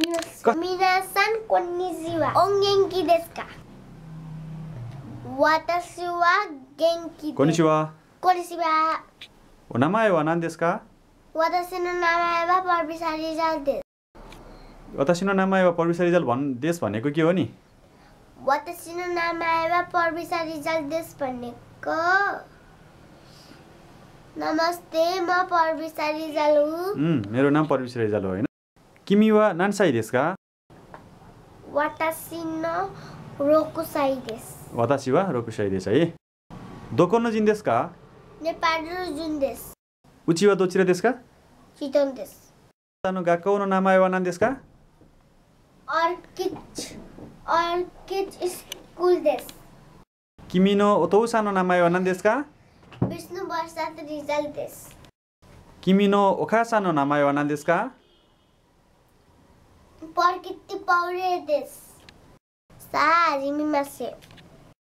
皆さんこんにちは。お元気ですか？私は元気です。 こんにちは。 こんにちは。 お名前は何ですか？ 私の名前はパルビサリザルです。 私の名前はパルビサリザルですभनेको के हो नि? 私の名前はパルビサリザルですभनेको नमस्ते म पर्विसा रिजाल हुँ। मेरो नाम पर्विसा रिजाल हो हैन? किमी वा नान साई देस का? वातासी नो रोकुसाई देस। वातासी वा रोकुसाई देस है? दोको नो जिन देस का? नेपाली नो जुन देस। उची वा दोचिरा देस का? हितोन देस। तानो गाको नो नामाय वा नान देस का? अर्किड स्कूल देस। किमी नो ओतौ सानो नामाय वा नान देस का? विष्णु बरसात रिजाल देस। किमी नो ओखा सानो नामाय वा नान देस का? पर्कित्ति पौरे देस। सा हाजिमी मासे।